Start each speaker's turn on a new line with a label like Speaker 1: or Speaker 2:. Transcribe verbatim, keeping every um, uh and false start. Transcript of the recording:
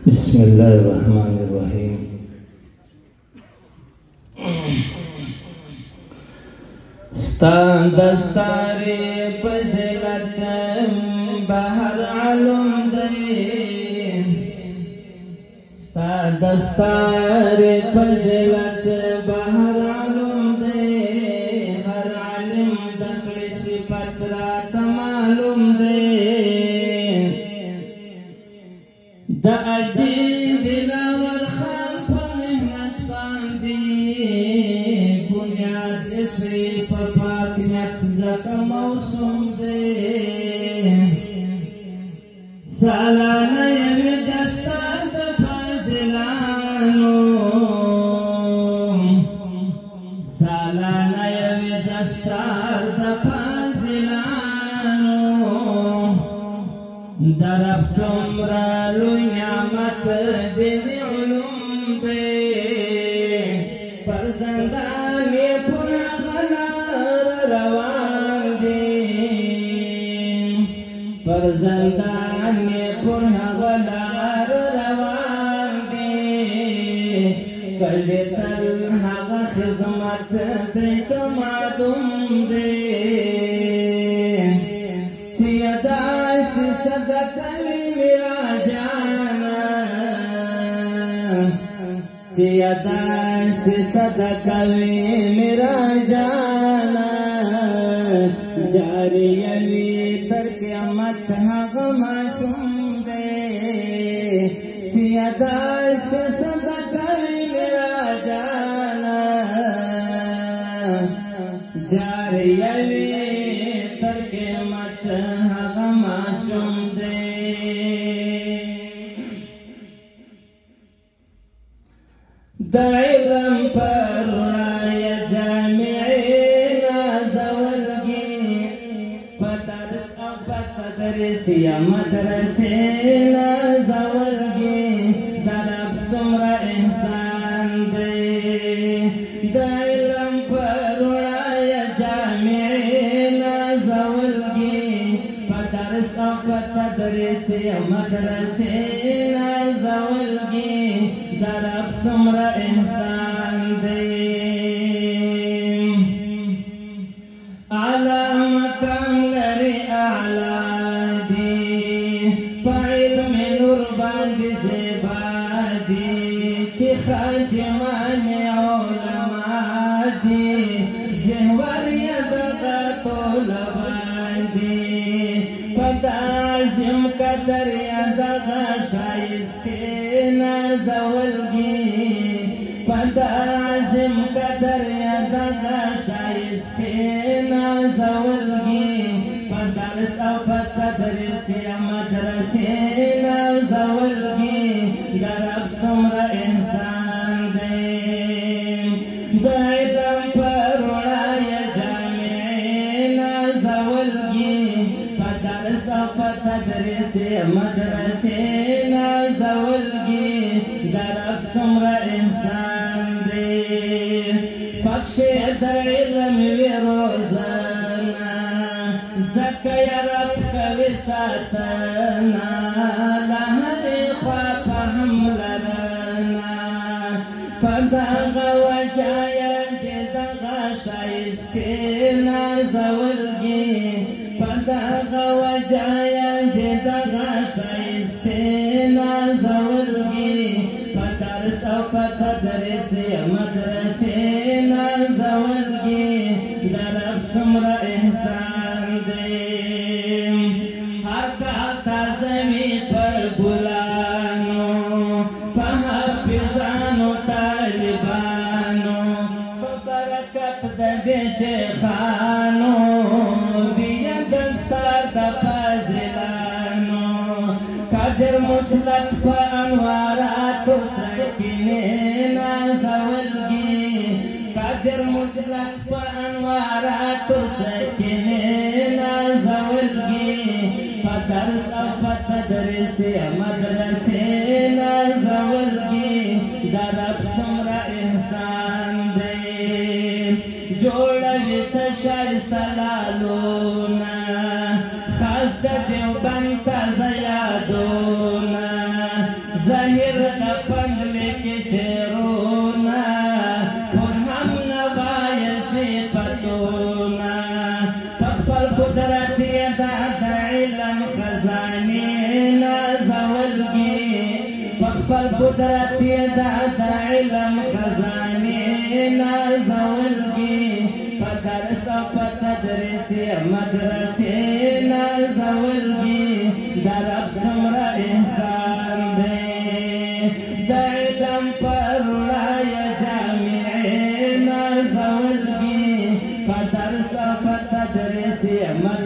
Speaker 1: بسم الله الرحمن الرحيم. ستا دستاری فضیلت بہر علم دے، ستا دستاری فضیلت بہر علم دے، ہر علم دکڑی صفت رات معلوم دے، دا عجیب دلاور خان پا محنت باندی، بنیاد شریف پاکنیت زکا موسوم دے، سالانہ یوی دستار دا فاضلانو، سالانہ یوی دستار دا فاضلانو، درب تمرا لوی نعمت دین علوم دے، فرزندانی پر غلار روان دی، فرزندانی پر غلار روان دی، کلی تل حق خدمت دیت معدوم دی، صدقوی میرا جانا، چیا داس صدقوی میرا جانا، جاری یوی تر قیامت حق معصوم دے، چیا داس صدقوی میرا جانا، جاری یوی تر قیامت حق معصوم دے، دا علم پر رای جامعی نازولگی، پترس او پتدرس یا مدرسی نازولگی، در اب سمرا احسان دے، دا علم پر رای جامعی نازولگی، پترس او پتدرس یا مدرسی نازولگی، در اب سمرا احسان دے، اعلی مقام لری اعلی دی، پا علم نور باندی زیبا دی، چی خادمان علماء دی، زہور یدغا طولبان دی، پا دازم قدر یدغا شایستی نازولگی، پا عظیم قدر یدغا شایستی نازولگی، پا درس او پا تدریس یا مدرسی نازولگی، در اب سمرا احسان دے، دا علم پر رای جامعی نازولگی، پا درس او پا تدریس یا مدرسی نازولگی، در اب سمرا احسان دے، پکشی در علم وی روزانا، زکا یا رب کوی ساتنا، لہری خواب ہم لرنا، پدغا وجایا جدغا شایستی نازولگی، پدغا وجایا جدغا شایستی نازولگی، پدرس او پتدرس مدرسی نازولگی، در اب سمرا احسان دے، حتا تازمی پر بلانو، پا حافظانو طالبانو، پا برکت دے شیخانو، بیا دستار دا فاضلانو، قادر مسلط فا انواراتو سکینی نازولگی، قادر مسلط فا انواراتو سکینی نازولگی، پا درس او پا تدریس مدرسی نازولگی، در اب سمرا احسان دے، جوڑوی تا شایستا لالونا، خاص دا دیوبند تا زیادونا، زہی دا د علم خزانې نازولګي په خپل قدرت دا د علم خزانې نازولګي په درس او په تدریس مدرسې نازولګي د رب څومره احسان دی د علم پر وړاندې جامعې نازولګي په درس او په تدریس